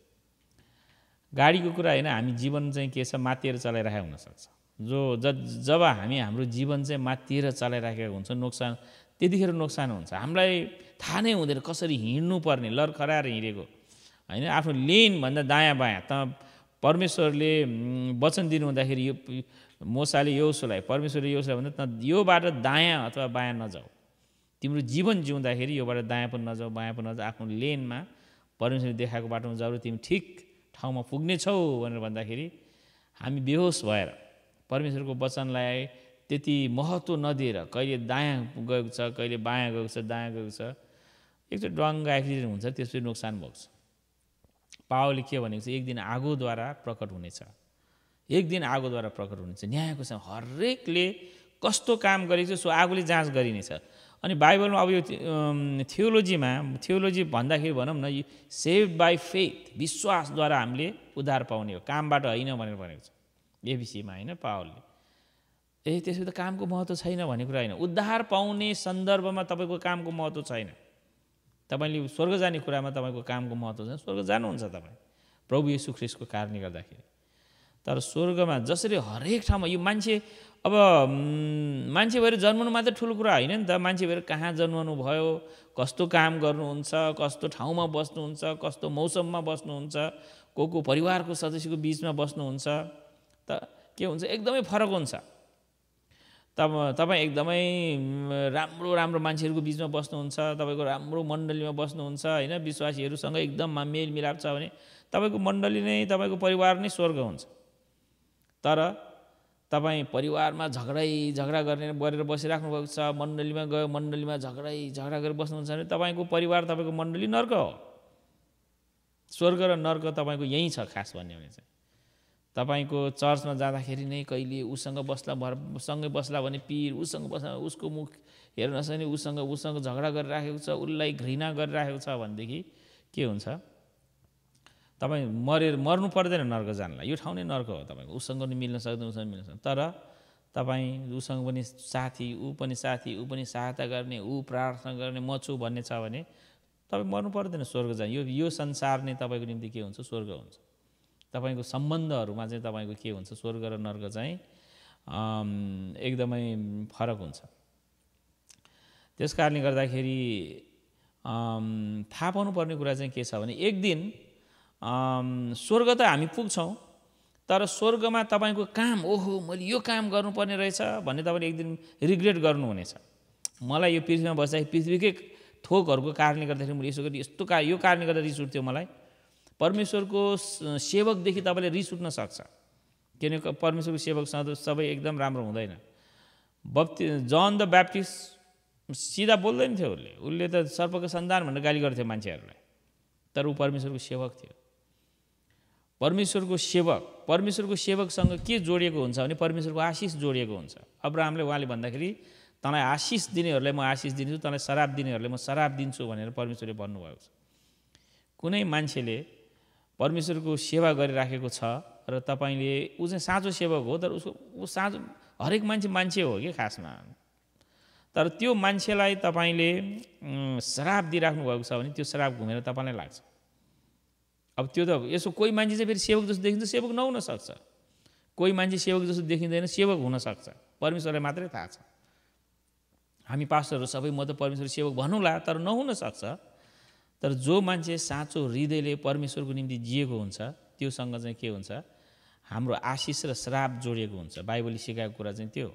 गाडीको कुरा होइन, हामी जीवन चाहिँ के छ मातिएर चलाइराखेको हुनसक्छ। जो ज जब हामी हाम्रो जीवन चाहिँ मातिएर चलाइराखेको हुन्छ नोक्सान, त्यतिखेर नोक्सान हुन्छ। हामीलाई थाहा नै हुँदैन कसरी हिँड्नु पर्ने, लरखराएर हिँडेको होइन, आफ्नो लेनभन्दा दायाँ बायाँ। त परमेश्वरले वचन दिनु हुँदाखेरि यो मोसाले यहोशुलाई, परमेश्वरले यहोशुलाई भन्दा त यो बाटो दायाँ अथवा बायाँ नजाऊ, तिम्रो जीवन जिउँदाखेरि यो बाटो दायाँ पनि नजाऊ बायाँ पनि नजाऊ, आफ्नो लेनमा परमेश्वरले देखाएको बाटोमा जाऊ, तिमी ठिक ठाउँमा पुग्नेछौ भनेर भन्दाखेरि हामी बेहोस भएर परमेश्वरको वचनलाई त्यति महत्त्व नदिएर कहिले दायाँ गएको छ, कहिले बायाँ गएको छ, दायाँ गएको छ, एकचोटि डङ्गा एक्सिडेन्ट हुन्छ, त्यसपछि नोक्सान भोग्छ। पावलले के भनेको छ, एक दिन आगोद्वारा प्रकट हुनेछ, एक दिन आगोद्वारा प्रकट हुनेछ। न्यायको समय हरेकले कस्तो काम गरेको छ सो आगोले जाँच गरिनेछ। अनि बाइबलमा अब यो थियोलोजीमा, थियोलोजी भन्दाखेरि भनौँ न, सेभ बाई फेथ, विश्वासद्वारा हामीले उद्धार पाउने हो, कामबाट होइन भनेर भनेको छ एबिसीमा होइन पावलले। ए त्यसो त कामको महत्त्व छैन भन्ने कुरा होइन, उद्धार पाउने सन्दर्भमा तपाईँको कामको महत्त्व छैन। तपाईँले स्वर्ग जाने कुरामा तपाईँको कामको महत्त्व छैन, स्वर्ग जानुहुन्छ तपाईँ प्रभु येशू ख्रीष्टको कारणले गर्दाखेरि। तर स्वर्गमा जसरी हरेक ठाउँमा यो मान्छे, अब मान्छे भएर जन्मनु मात्रै ठुलो कुरा होइन नि त, मान्छे भएर कहाँ जन्मनु भयो, कस्तो काम गर्नुहुन्छ, कस्तो ठाउँमा बस्नुहुन्छ, कस्तो मौसममा बस्नुहुन्छ, को को परिवारको सदस्यको बिचमा बस्नुहुन्छ, त के हुन्छ एकदमै फरक हुन्छ। तब तपाईँ एकदमै राम्रो राम्रो मान्छेहरूको बिचमा बस्नुहुन्छ, तपाईँको राम्रो मण्डलीमा बस्नुहुन्छ होइन, विश्वासीहरूसँग एकदम मेलमिलाप छ भने तपाईँको मण्डली नै, तपाईँको परिवार नै स्वर्ग हुन्छ। तर तपाईँ परिवारमा झगडै झगडा गर्ने गरेर बसिराख्नु भएको छ, मण्डलीमा गयो मण्डलीमा झगडै झगडा गरेर बस्नुहुन्छ भने तपाईँको परिवार, तपाईँको मण्डली नर्क हो। स्वर्ग र नर्क तपाईँको यहीँ छ। खास भन्यो भने चाहिँ तपाईँको चर्चमा जाँदाखेरि नै कहिले उसँग बस्ला भर सँगै बस्ला भने पिर, उसँग बस्ला उसको मुख हेर्न नसक्ने, उसँग उसँग झगडा गरिराखेको छ, उसलाई घृणा गरिराखेको छ भनेदेखि के हुन्छ, तपाईँ मरेर मर्नु पर्दैन नर्क जानलाई, यो ठाउँ नै नर्क हो। तपाईँको उसँग पनि मिल्न सक्दैन, उसँग मिल्न सक्दैन, तर तपाईँ उसँग पनि साथी, ऊ पनि साथी, ऊ पनि सहायता गर्ने, ऊ प्रार्थना गर्ने, म छु भन्ने छ भने तपाईँ मर्नु पर्दैन स्वर्ग जाने। यो यो संसार नै तपाईँको निम्ति के हुन्छ, स्वर्ग हुन्छ। तपाईँको सम्बन्धहरूमा चाहिँ तपाईँको के हुन्छ, स्वर्ग र नर्क चाहिँ एकदमै फरक हुन्छ। त्यस कारणले गर्दाखेरि थाहा पाउनुपर्ने कुरा चाहिँ के छ भने एक दिन स्वर्ग त हामी पुग्छौँ, तर स्वर्गमा तपाईँको काम, ओहो मैले यो काम गर्नुपर्ने रहेछ भन्ने तपाईँले एक दिन रिग्रेट गर्नुहुनेछ। मलाई यो पृथ्वीमा बस्दाखेरि पृथ्वीकै थोकहरूको कारणले गर्दाखेरि मैले यसो गरी यस्तो का यो कारणले गर्दा रिस उठ्थ्यो मलाई। परमेश्वरको सेवकदेखि तपाईँले रिस उठ्न सक्छ, किनकि परमेश्वरको सेवकसँग सबै एकदम राम्रो हुँदैन। बप्ति जन द ब्याप्टिस्ट सिधा बोल्दैन थियो, उसले उसले त सर्पको सन्तान भनेर गाली गर्थ्यो मान्छेहरूलाई, तर ऊ परमेश्वरको सेवक थियो। परमेश्वरको सेवक, परमेश्वरको सेवकसँग के जोडिएको हुन्छ भने परमेश्वरको आशिष जोडिएको हुन्छ। अब्राहमले उहाँले भन्दाखेरि तँलाई आशिष दिनेहरूलाई म आशिष दिन्छु, तँलाई शराब दिनेहरूलाई म शराब दिन्छु भनेर परमेश्वरले भन्नुभएको छ। कुनै मान्छेले परमेश्वरको सेवा गरिराखेको छ र तपाईँले ऊ चाहिँ साँचो सेवक हो, तर उसको ऊ साँचो हरेक मान्छे मान्छे हो कि खासमा, तर त्यो मान्छेलाई तपाईँले श्राप दिइराख्नु भएको छ भने त्यो श्राप घुमेर तपाईँलाई लाग्छ। अब त्यो त यसो कोही मान्छे चाहिँ फेरि सेवक जस्तो देखिन्छ, सेवक नहुन सक्छ। कोही मान्छे सेवक जस्तो देखिँदैन, सेवक हुनसक्छ। परमेश्वरलाई मात्रै थाहा छ। हामी पास्टरहरू सबै म त परमेश्वर सेवक भनौँला, तर नहुन सक्छ। तर जो मान्छे साँचो हृदयले परमेश्वरको निम्ति जिएको हुन्छ त्योसँग चाहिँ के हुन्छ, हाम्रो आशिष र श्राप जोडिएको हुन्छ। बाइबलले सिकाएको कुरा चाहिँ त्यो हो।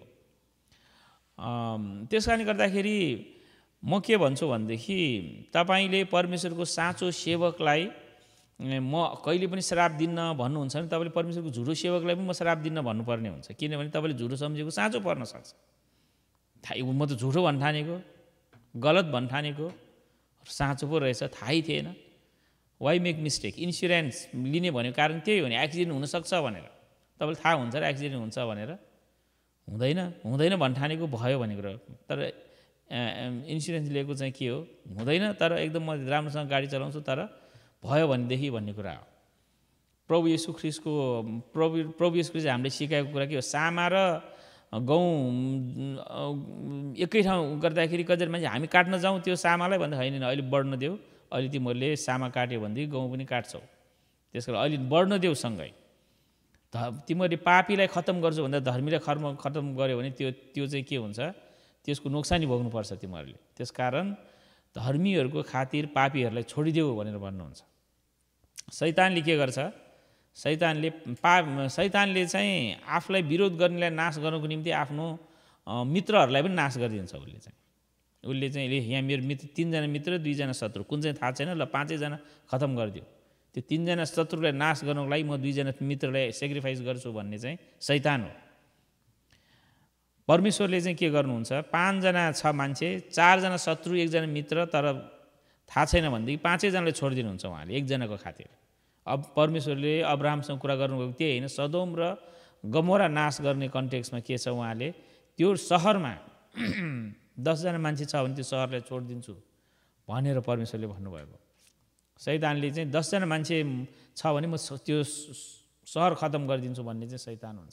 त्यस कारणले गर्दाखेरि म के भन्छु भनेदेखि तपाईँले परमेश्वरको साँचो सेवकलाई म कहिले पनि श्राप दिन्न भन्नुहुन्छ भने तपाईँले परमेश्वरको झुटो सेवकलाई पनि म श्राप दिन्न भन्नुपर्ने हुन्छ। किनभने तपाईँले झुटो सम्झेको साँचो पर्न सक्छ। थाहै म त झुटो भन्ठानेको, गलत भन्ठानेको, साँचो पो रहेछ, थाहै थिएन। Why make mistake? इन्सुरेन्स लिने भनेको कारण त्यही हो नि, एक्सिडेन्ट हुनसक्छ भनेर। तपाईँलाई थाहा हुन्छ र एक्सिडेन्ट हुन्छ भनेर? हुँदैन, हुँदैन भन्ठानेको भयो भनेको र। तर इन्सुरेन्स लिएको चाहिँ के हो, हुँदैन तर एकदम म राम्रोसँग गाडी चलाउँछु तर भयो भनेदेखि भन्ने कुरा हो। प्रभु येशू ख्रीष्टको प्रभु प्रभु येशू ख्रीष्टले हामीले सिकाएको कुरा के हो, सामा र गहुँ एकै ठाउँ गर्दाखेरि कतिजना मान्छे हामी काट्न जाउँ त्यो सामालाई भन्दा होइन, अहिले बढ्न देऊ, अहिले तिमीहरूले सामा काट्यो भनेदेखि गहुँ पनि काट्छौ, त्यस कारण अहिले बढ्न देऊ सँगै। तिमीहरूले पापीलाई खत्तम गर्छौ भन्दा धर्मीलाई खर्म खत्तम गर्यो भने त्यो त्यो चाहिँ के हुन्छ, त्यसको नोक्सानी भोग्नुपर्छ तिमीहरूले। त्यस कारण धर्मीहरूको खातिर पापीहरूलाई छोडिदेऊ भनेर भन्नुहुन्छ। शैतानले के गर्छ, शैतानले पा शैतानले चाहिँ आफूलाई विरोध गर्नेलाई नाश गर्नको निम्ति आफ्नो मित्रहरूलाई पनि नाश गरिदिन्छ। उसले चाहिँ उसले चाहिँ यहाँ मेरो मित्र तिनजना मित्र दुईजना शत्रु, कुन चाहिँ थाहा छैन, ल पाँचैजना खत्तम गरिदियो। त्यो तिनजना शत्रुलाई नाश गर्नको लागि म दुईजना मित्रलाई सेक्रिफाइस गर्छु भन्ने चाहिँ शैतान हो। परमेश्वरले चाहिँ के गर्नुहुन्छ, पाँचजना छ मान्छे, चारजना शत्रु, एकजना मित्र, तर थाहा छैन भनेदेखि पाँचैजनालाई छोडिदिनुहुन्छ उहाँले एकजनाको खातिर। अब परमेश्वरले अब्राहमसँग कुरा गर्नुभएको त्यही होइन, सदोम र गमोरा नाश गर्ने कन्टेक्स्टमा के छ, उहाँले त्यो सहरमा दसजना मान्छे छ भने त्यो सहरलाई छोडिदिन्छु भनेर परमेश्वरले भन्नुभएको। शैतानले चाहिँ दसजना मान्छे छ भने म त्यो सहर खत्तम गरिदिन्छु भन्ने चाहिँ शैतान हुन्छ।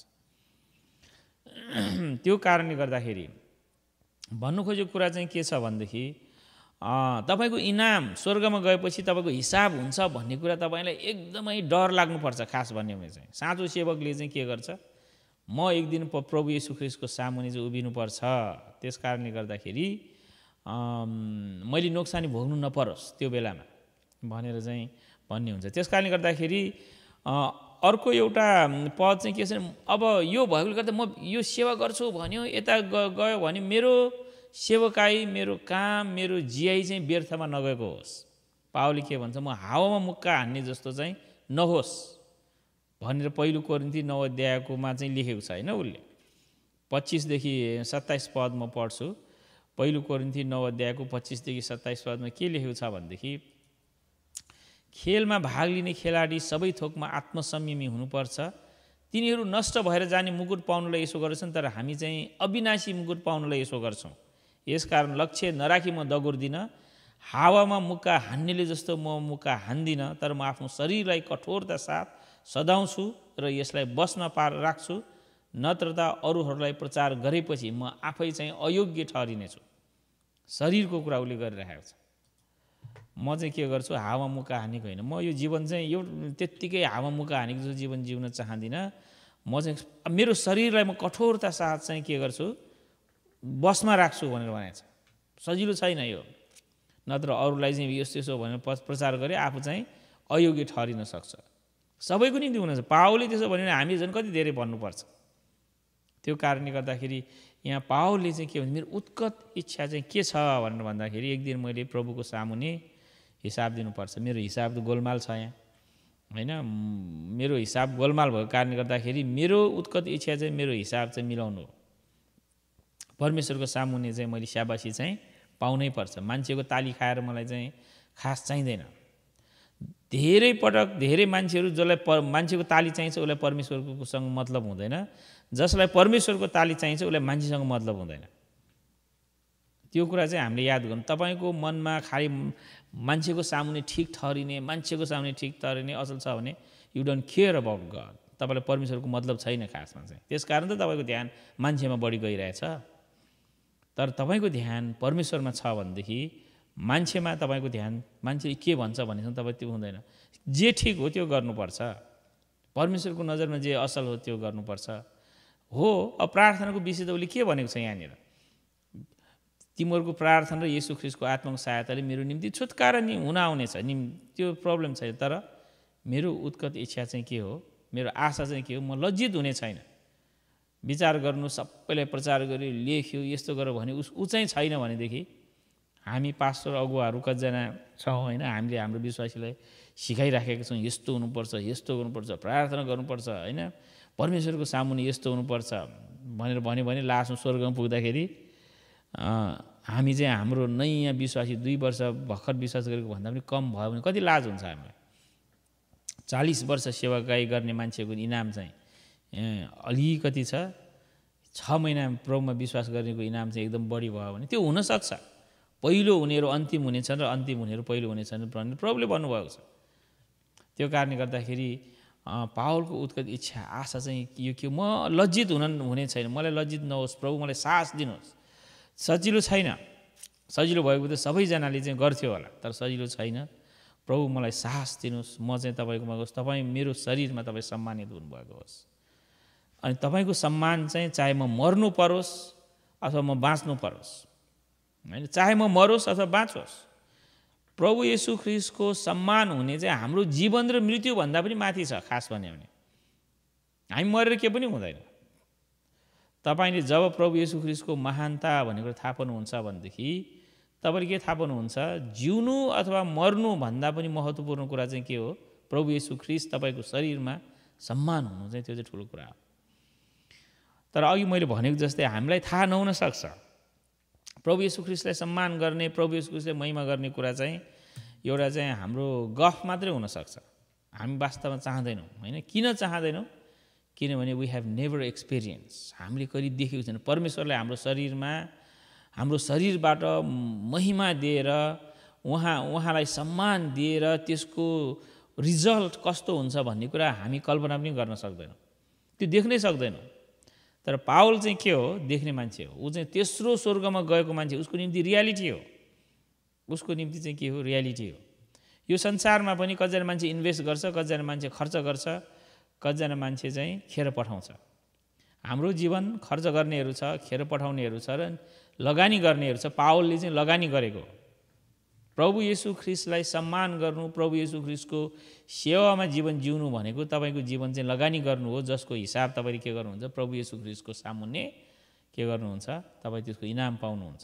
त्यो कारणले गर्दाखेरि भन्नु खोजेको कुरा चाहिँ के छ भनेदेखि तपाईँको इनाम स्वर्गमा गएपछि तपाईँको हिसाब हुन्छ भन्ने कुरा तपाईँलाई एकदमै डर लाग्नुपर्छ। खास भन्ने हो भने चाहिँ साँचो सेवकले चाहिँ के गर्छ, म एक दिन प्रभु येशू ख्रीष्टको सामुने चाहिँ उभिनुपर्छ, त्यस कारणले गर्दाखेरि मैले नोक्सानी भोग्नु नपरोस् त्यो बेलामा भनेर चाहिँ भन्ने हुन्छ। त्यस कारणले गर्दाखेरि अर्को एउटा पद चाहिँ के छ, अब यो भएकोले गर्दा म यो सेवा गर्छु भन्यो, यता गयो भने मेरो सेवकाई, मेरो काम, मेरो जियाई चाहिँ व्यर्थमा नगएको होस्। पावलले के भन्छ, म हावामा मुक्का हान्ने जस्तो चाहिँ नहोस् भनेर पहिलो कोरिन्थी नौ अध्यायकोमा चाहिँ लेखेको छ होइन। उसले पच्चिसदेखि सत्ताइस पद म पढ्छु। पहिलो कोरिन्थी नौ अध्यायको पच्चिसदेखि सत्ताइस पदमा के लेखेको छ भनेदेखि, खेलमा भाग लिने खेलाडी सबै थोकमा आत्मसंयमी हुनुपर्छ। तिनीहरू नष्ट भएर जाने मुकुट पाउनलाई यसो गर्छन्, तर हामी चाहिँ अविनाशी मुकुट पाउनलाई यसो गर्छौँ। यसकारण लक्ष्य नराखी म दगुर्दिनँ, हावामा मुक्का हान्नेले जस्तो म मुक्का हान्दिनँ, तर म आफ्नो शरीरलाई कठोरता साथ सदाउँछु र यसलाई बसमा पार राख्छु, नत्र त अरूहरूलाई प्रचार गरेपछि म आफै चाहिँ अयोग्य ठहरिनेछु। शरीरको कुरा उसले गरिरहेको छ। म चाहिँ के गर्छु, हावा मुक्का हानेको होइन। म यो जीवन चाहिँ यो त्यत्तिकै हावा मुक्का हानेको जस्तो जीवन जिउन चाहदिनँ। म चाहिँ मेरो शरीरलाई म कठोरता साथ चाहिँ के गर्छु, बसमा राख्छु भनेर भनेको छ। सजिलो छैन यो, नत्र अरूलाई चाहिँ यस्तो यसो भनेर प्रचार गरे आफू चाहिँ अयोग्य ठहरिन सक्छ। सबैको निम्ति हुनुहुन्छ। पावलले त्यसो भन्यो भने हामी झन् कति धेरै भन्नुपर्छ। त्यो कारणले गर्दाखेरि यहाँ पावलले चाहिँ के भन्छ, मेरो उत्कट इच्छा चाहिँ के छ भनेर भन्दाखेरि एक दिन मैले प्रभुको सामुने हिसाब दिनुपर्छ। मेरो हिसाब त गोलमाल छ यहाँ होइन। मेरो हिसाब गोलमाल भएको कारणले गर्दाखेरि मेरो उत्कट इच्छा चाहिँ मेरो हिसाब चाहिँ मिलाउनु हो। परमेश्वरको सामुने चाहिँ मैले स्याबासी चाहिँ पाउनै पर्छ। मान्छेको ताली खाएर मलाई चाहिँ खास चाहिँदैन। धेरै पटक धेरै मान्छेहरू जसलाई प मान्छेको ताली चाहिन्छ उसलाई परमेश्वरकोसँग मतलब हुँदैन, जसलाई परमेश्वरको ताली चाहिन्छ उसलाई मान्छेसँग मतलब हुँदैन। त्यो कुरा चाहिँ हामीले याद गर्नु। तपाईँको मनमा खालि मान्छेको सामुन्ने ठिक ठहरिने, मान्छेको सामुन्ने ठिक ठहरिने असल छ भने you don't care about God. तपाईँलाई परमेश्वरको मतलब छैन खासमा चाहिँ। त्यसकारण त तपाईँको ध्यान मान्छेमा बढी गइरहेछ। तर तपाईँको ध्यान परमेश्वरमा छ भनेदेखि मान्छेमा तपाईँको ध्यान मान्छेले के भन्छ भनेसँग तपाईँ त्यो हुँदैन। जे ठिक हो त्यो गर्नुपर्छ, परमेश्वरको नजरमा जे असल हो त्यो गर्नुपर्छ। हो, अब प्रार्थनाको विषय त उसले के भनेको छ यहाँनिर, तिमीहरूको प्रार्थना र येशू ख्रीष्टको आत्माको सहायताले मेरो निम्ति छुटकारा नि हुन आउनेछ नि, त्यो प्रब्लम छैन। तर मेरो उत्कट इच्छा चाहिँ के हो, मेरो आशा चाहिँ के हो, म लज्जित हुने छैन। विचार गर्नु, सबैलाई प्रचार गर्यो, लेख्यो, यस्तो गर भने उस ऊ चाहिँ छैन भनेदेखि हामी पास्टर अगुवाहरू कतिजना छौँ होइन, हामीले हाम्रो विश्वासीलाई सिकाइराखेका छौँ यस्तो हुनुपर्छ, यस्तो गर्नुपर्छ, प्रार्थना गर्नुपर्छ होइन, परमेश्वरको सामुन्ने यस्तो हुनुपर्छ भनेर भन्यो भने लास्टमा स्वर्गमा पुग्दाखेरि हामी चाहिँ हाम्रो नयाँ विश्वासी दुई वर्ष भर्खर विश्वास गरेको भन्दा पनि कम भयो भने कति लाज हुन्छ हामीलाई। चालिस वर्ष सेवाकाई गर्ने मान्छेको इनाम चाहिँ अलिकति छ, छ महिना प्रभुमा विश्वास गर्नेको इनाम चाहिँ एकदम बढी भयो भने त्यो हुनसक्छ। पहिलो हुनेहरू अन्तिम हुनेछन् र अन्तिम हुनेहरू पहिलो हुनेछन् भन्ने प्रभुले भन्नुभएको छ। त्यो कारणले गर्दाखेरि पावलको उत्कट इच्छा आशा चाहिँ यो के, म लज्जित हुन हुने छैन, मलाई लज्जित नहोस् प्रभु, मलाई साहस दिनुहोस्। सजिलो छैन, सजिलो भएको त सबैजनाले चाहिँ गर्थ्यो होला, तर सजिलो छैन। प्रभु मलाई साहस दिनुहोस्, म चाहिँ तपाईँकोमा होस्, तपाईँ मेरो शरीरमा तपाईँ सम्मानित हुनुभएको होस्। अनि तपाईँको सम्मान चाहिँ चाहे म मर्नु परोस् अथवा म बाँच्नु परोस् होइन, चाहे म मरोस् अथवा बाँचोस्, प्रभु येशू ख्रीष्टको सम्मान हुने चाहिँ हाम्रो जीवन र मृत्युभन्दा पनि माथि छ। खास भन्यो भने हामी मरेर के पनि हुँदैन। तपाईँले जब प्रभु येशू ख्रीष्टको महानता भनेको थाहा पाउनुहुन्छ भनेदेखि तपाईँले के थाहा पाउनुहुन्छ, जिउनु अथवा मर्नु भन्दा पनि महत्त्वपूर्ण कुरा चाहिँ के हो, प्रभु येशू ख्रीष्ट तपाईँको शरीरमा सम्मान हुनु चाहिँ त्यो चाहिँ ठुलो कुरा हो। तर अघि मैले भनेको जस्तै हामीलाई थाहा नहुन सक्छ प्रभु येशू ख्रीष्टलाई सम्मान गर्ने, प्रभु येशू ख्रीष्टलाई महिमा गर्ने कुरा चाहिँ एउटा चाहिँ हाम्रो गफ मात्रै हुनसक्छ। हामी वास्तवमा चाहँदैनौँ होइन। किन चाहँदैनौँ, किनभने वी हेभ नेभर एक्सपिरियन्स, हामीले कहिले देखेको छैन परमेश्वरलाई हाम्रो शरीरमा, हाम्रो शरीरबाट महिमा दिएर उहाँ उहाँलाई सम्मान दिएर त्यसको रिजल्ट कस्तो हुन्छ भन्ने कुरा हामी कल्पना पनि गर्न सक्दैनौँ, त्यो देख्नै सक्दैनौँ। तर पावल चाहिँ के हो, देख्ने मान्छे हो। ऊ चाहिँ तेस्रो स्वर्गमा गएको मान्छे, उसको निम्ति रियालिटी हो, उसको निम्ति चाहिँ के हो, रियालिटी हो। यो संसारमा पनि कतिजना मान्छे इन्भेस्ट गर्छ, कतिजना मान्छे खर्च गर्छ, कतिजना मान्छे चाहिँ खेर पठाउँछ। हाम्रो जीवन खर्च गर्नेहरू छ, खेर पठाउनेहरू छ र लगानी गर्नेहरू छ। पावलले चाहिँ लगानी गरेको प्रभु येशू ख्रीष्टलाई सम्मान गर्नु, प्रभु येशू ख्रीष्टको सेवामा जीवन जिउनु भनेको तपाईँको जीवन चाहिँ लगानी गर्नु हो, जसको हिसाब तपाईँले के गर्नुहुन्छ, प्रभु येशू ख्रीष्टको सामुन्ने के गर्नुहुन्छ, तपाईँ त्यसको इनाम पाउनुहुन्छ।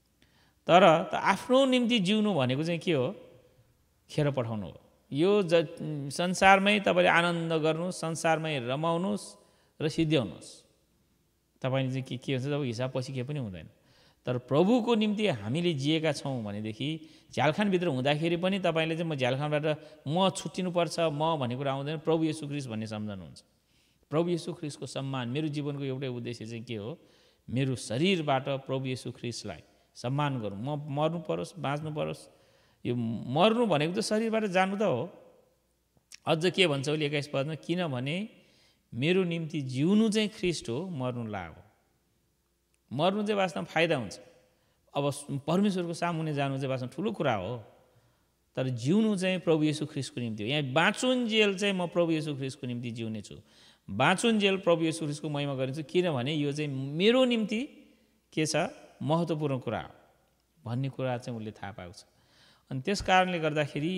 तर त आफ्नो निम्ति जिउनु भनेको चाहिँ के हो, खेर पठाउनु हो। यो ज संसारमै तपाईँले आनन्द गर्नुहोस्, संसारमै रमाउनुहोस् र सिद्ध्याउनुहोस्। तपाईँले चाहिँ के के हुन्छ, तपाईँ हिसाब पछि के पनि हुँदैन। तर प्रभुको निम्ति हामीले जिएका छौँ भनेदेखि झ्यालखानभित्र हुँदाखेरि पनि तपाईँले चाहिँ म झ्यालखानबाट म छुट्टिनुपर्छ म भन्ने कुरा आउँदैन, प्रभु येशू ख्रीष्ट भन्ने सम्झनुहुन्छ। प्रभु येशू ख्रीष्टको सम्मान, मेरो जीवनको एउटै उद्देश्य चाहिँ के हो, मेरो शरीरबाट प्रभु येशू ख्रीष्टलाई सम्मान गरौँ। म मर्नु परोस्, बाँच्नु परोस्। यो मर्नु भनेको त शरीरबाट जानु त हो। अझ के भन्छ उसले एक्काइस पदमा, किनभने मेरो निम्ति जिउनु चाहिँ ख्रीष्ट हो, मर्नु लाभ हो। मर्नु चाहिँ वास्तवमा फाइदा हुन्छ। अब परमेश्वरको सामुन्ने जानु चाहिँ वास्तवमा ठुलो कुरा हो। तर जिउनु चाहिँ प्रभु येशू ख्रीष्टको निम्ति हो। यहाँ बाँचुन्जेल चाहिँ म प्रभु येशू ख्रीष्टको निम्ति जिउने छु, बाँचुन्जेल प्रभु येशू ख्रीष्टको महिमा गरिन्छु, किनभने यो चाहिँ मेरो निम्ति के छ, महत्त्वपूर्ण कुरा हो भन्ने कुरा चाहिँ उसले थाहा पाएको छ। अनि त्यस कारणले गर्दाखेरि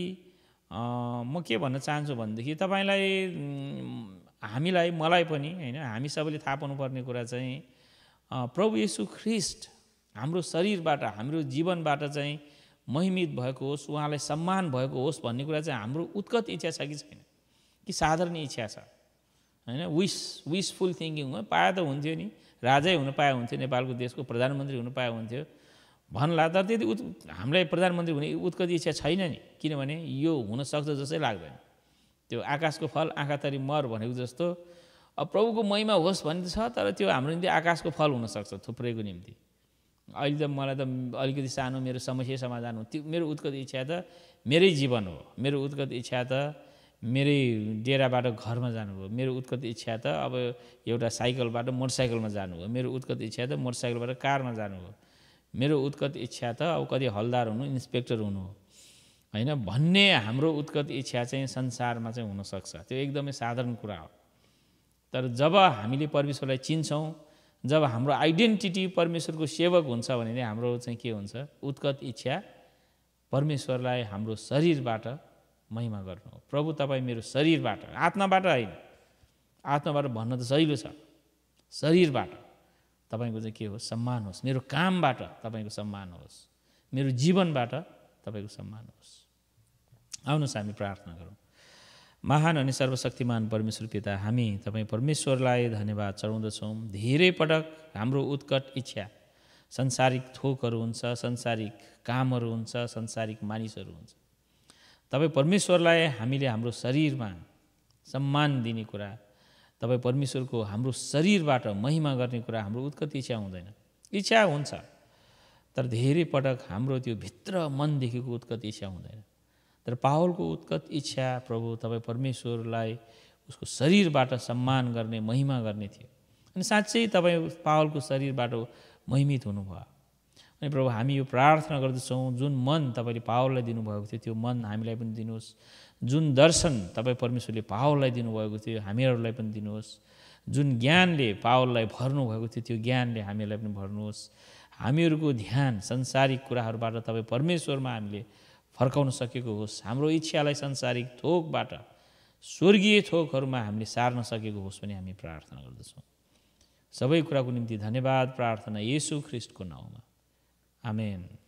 म के भन्न चाहन्छु भनेदेखि तपाईँलाई, हामीलाई, मलाई पनि होइन, हामी सबैले थाहा पाउनुपर्ने कुरा चाहिँ प्रभु येशू ख्रीष्ट हाम्रो शरीरबाट, हाम्रो जीवनबाट चाहिँ महिमित भएको होस्, उहाँलाई सम्मान भएको होस् भन्ने कुरा चाहिँ हाम्रो उत्कट इच्छा छ कि छैन, कि साधारण इच्छा छ होइन। विस विसफुल थिङ्किङ हो। पाए त हुन्थ्यो नि, राजै हुन पाए हुन्थ्यो, नेपालको देशको प्रधानमन्त्री हुन पाए हुन्थ्यो भन्ला, तर त्यति उत् हामीलाई प्रधानमन्त्री हुने उत्कट इच्छा छैन नि, किनभने यो हुनसक्छ जस्तै लाग्दैन। त्यो आकाशको फल आँखा तरी मर भनेको जस्तो अब प्रभुको महिमा होस् भन्ने छ, तर त्यो हाम्रो निम्ति आकाशको फल हुनसक्छ थुप्रैको निम्ति अहिले त मलाई त अलिकति सानो मेरो समस्या समाधान हो, त्यो मेरो उत्कट इच्छा त मेरै जीवन हो। मेरो उत्कट इच्छा त मेरै डेराबाट घरमा जानु हो। मेरो उत्कट इच्छा त अब एउटा साइकलबाट मोटरसाइकलमा जानु हो। मेरो उत्कट इच्छा त मोटरसाइकलबाट कारमा जानु हो। मेरो उत्कट इच्छा त अब कति हलदार हुनु, इन्सपेक्टर हुनु हो हैन भन्ने हाम्रो उत्कट इच्छा चाहिँ संसारमा चाहिँ हुनसक्छ। त्यो एकदमै साधारण कुरा हो। तर जब हामीले परमेश्वरलाई चिन्छौँ, जब हाम्रो आइडेन्टिटी परमेश्वरको सेवक हुन्छ भने हाम्रो चाहिँ के हुन्छ, उत्कट इच्छा परमेश्वरलाई हाम्रो शरीरबाट महिमा गर्नु हो। प्रभु तपाईँ मेरो शरीरबाट, आत्माबाट होइन, आत्माबाट भन्न त सजिलो छ, शरीरबाट तपाईँको चाहिँ के होस्, सम्मान होस्। मेरो कामबाट तपाईँको सम्मान होस्, मेरो जीवनबाट तपाईँको सम्मान होस्। आउनुहोस् हामी प्रार्थना गरौँ। महान अनि सर्वशक्तिमान परमेश्वर पिता, हामी तपाईँ परमेश्वरलाई धन्यवाद चढाउँदछौँ। धेरै पटक हाम्रो उत्कट इच्छा संसारिक थोकहरू हुन्छ, संसारिक कामहरू हुन्छ, संसारिक मानिसहरू हुन्छ। तपाईँ परमेश्वरलाई हामीले हाम्रो शरीरमा सम्मान दिने कुरा, तपाईँ परमेश्वरको हाम्रो शरीरबाट महिमा गर्ने कुरा हाम्रो उत्कट इच्छा हुँदैन। इच्छा हुन्छ तर धेरै पटक हाम्रो त्यो भित्र मनदेखिको उत्कट इच्छा हुँदैन। तर पावलको उत्कट इच्छा प्रभु तपाईँ परमेश्वरलाई उसको शरीरबाट सम्मान गर्ने, महिमा गर्ने थियो। अनि साँच्चै तपाईँ पावलको शरीरबाट महिमित हुनुभयो। अनि प्रभु हामी यो प्रार्थना गर्दछौँ, जुन मन तपाईँले पावललाई दिनुभएको थियो त्यो मन हामीलाई पनि दिनुहोस्। जुन दर्शन तपाईँ परमेश्वरले पावललाई दिनुभएको थियो हामीहरूलाई पनि दिनुहोस्। जुन ज्ञानले पावललाई भर्नुभएको थियो त्यो ज्ञानले हामीलाई पनि भर्नुहोस्। हामीहरूको ध्यान संसारिक कुराहरूबाट तपाईँ परमेश्वरमा हामीले फर्काउन सकेको होस्। हाम्रो इच्छालाई संसारिक थोकबाट स्वर्गीय थोकहरूमा हामीले सार्न सकेको होस् भने हामी प्रार्थना गर्दछौँ। सबै कुराको निम्ति धन्यवाद प्रार्थना येशू ख्रीष्टको नाउँमा, आमेन।